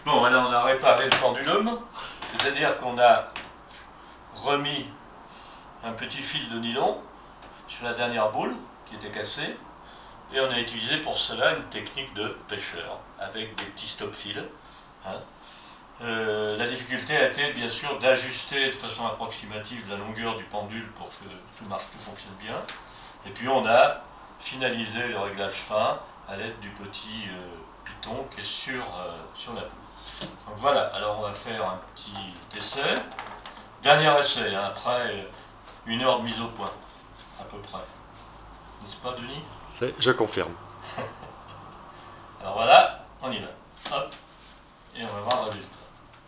Bon, maintenant on a réparé le pendulum, c'est-à-dire qu'on a remis un petit fil de nylon sur la dernière boule qui était cassée, et on a utilisé pour cela une technique de pêcheur avec des petits stop-fils. Hein. La difficulté a été bien sûr d'ajuster de façon approximative la longueur du pendule pour que tout marche, tout fonctionne bien. Et puis on a finalisé le réglage fin à l'aide du petit piton qui est sur la boule. Donc voilà, alors on va faire un petit essai. Dernier essai, hein, après 1 heure de mise au point, à peu près. N'est-ce pas, Denis? Je confirme. Alors voilà, on y va. Hop, et on va voir le résultat.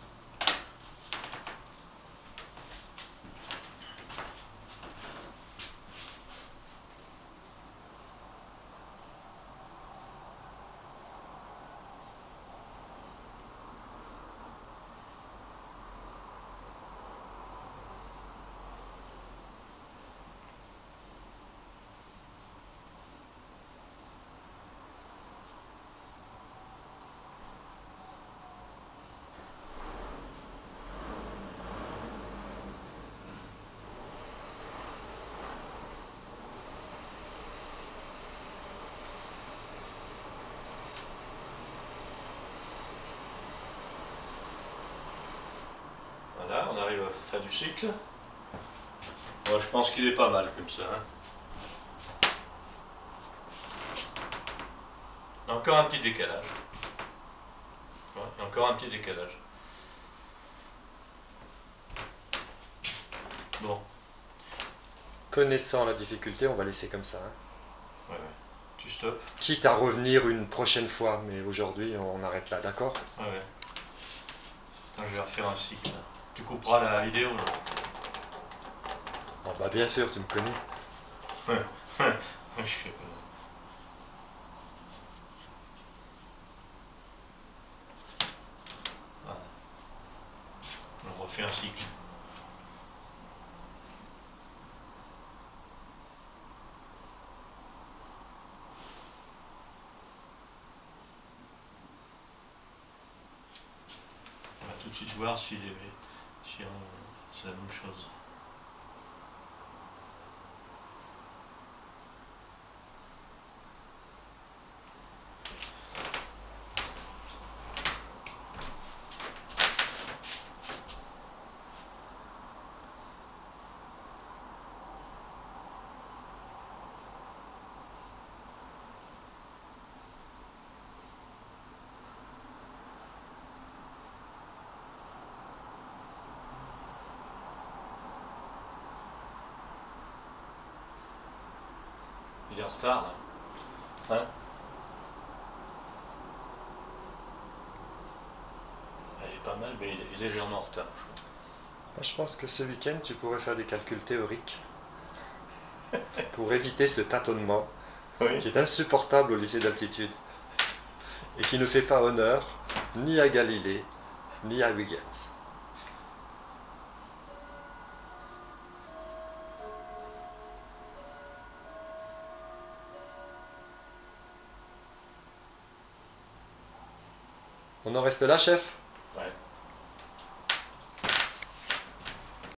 Voilà, on arrive à la fin du cycle. Moi, je pense qu'il est pas mal comme ça. Hein. Encore un petit décalage. Ouais, encore un petit décalage. Bon. Connaissant la difficulté, on va laisser comme ça. Hein. Ouais, ouais. Tu stops. Quitte à revenir une prochaine fois, mais aujourd'hui on arrête là, d'accord? Ouais, ouais. Attends, je vais refaire un cycle. Tu couperas la vidéo là. Oh, bah bien sûr, tu me connais. Ouais, je fais pas. Voilà. On refait un cycle. On va tout de suite voir si c'est la même chose. Il est en retard là. Hein? Elle est pas mal, mais il est légèrement en retard, je crois. Moi, je pense que ce week-end, tu pourrais faire des calculs théoriques pour éviter ce tâtonnement qui est insupportable au lycée d'altitude et qui ne fait pas honneur ni à Galilée ni à Huygens. On en reste là, chef? Ouais.